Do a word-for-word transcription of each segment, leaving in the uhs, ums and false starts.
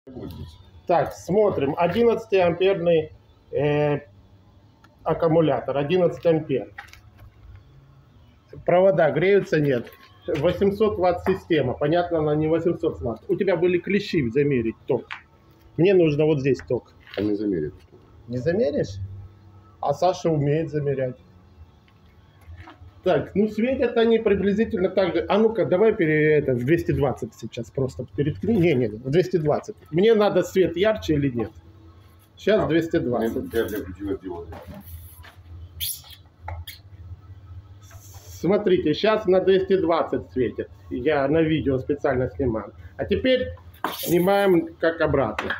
Так, смотрим. одиннадцатиамперный э, аккумулятор. одиннадцать ампер. Провода греются? Нет. восемьсот ватт система. Понятно, она не восемьсот ватт. У тебя были клещи замерить ток. Мне нужно вот здесь ток. А не замерит. Не замеришь? А Саша умеет замерять. Так, ну светят они приблизительно так же. А ну-ка, давай пере, это, в двести двадцать сейчас просто переткни. Не, не, в двести двадцать. Мне надо свет ярче или нет? Сейчас а, двести двадцать. Смотрите, сейчас на двести двадцать светит. Я на видео специально снимаю. А теперь снимаем как обратно.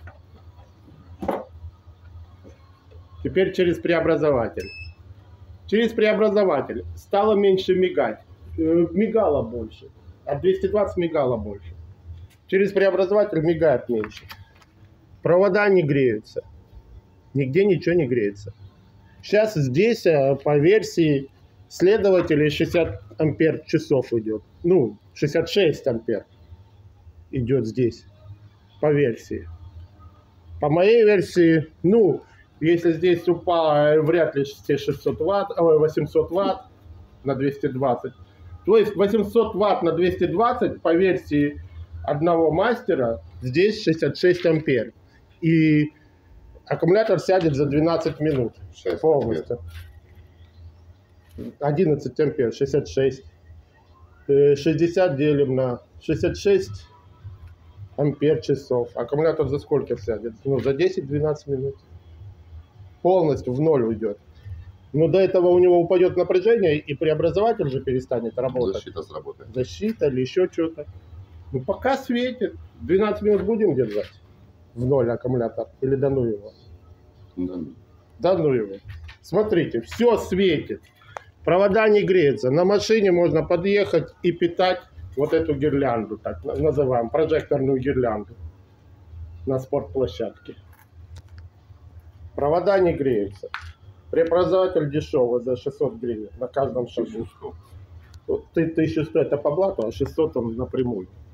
Теперь через преобразователь. Через преобразователь стало меньше мигать. Мигало больше. От двести двадцать мигало больше. Через преобразователь мигает меньше. Провода не греются. Нигде ничего не греется. Сейчас здесь по версии следователей шестьдесят ампер часов идет. Ну, шестьдесят шесть ампер идет здесь. По версии. По моей версии, ну... Если здесь упало вряд ли все шестьсот ватт, восемьсот ватт на двести двадцать. То есть восемьсот ватт на двести двадцать по версии одного мастера здесь шестьдесят шесть ампер. И аккумулятор сядет за двенадцать минут полностью. одиннадцать ампер, шестьдесят шесть. шестьдесят делим на шестьдесят шесть ампер часов. Аккумулятор за сколько сядет? Ну, за десять-двенадцать минут. Полностью в ноль уйдет. Но до этого у него упадет напряжение, и преобразователь же перестанет работать. Защита сработает. Защита или еще что-то. Ну пока светит. двенадцать минут будем держать в ноль аккумулятор. Или да ну его? Да. Да ну его. Смотрите, все светит. Провода не греются. На машине можно подъехать и питать вот эту гирлянду, так называем, прожекторную гирлянду на спортплощадке. Провода не греются. Преобразователь дешевый за шестьсот гривен на каждом шагу. Ты тысяча сто это по блату, а шестьсот он напрямую.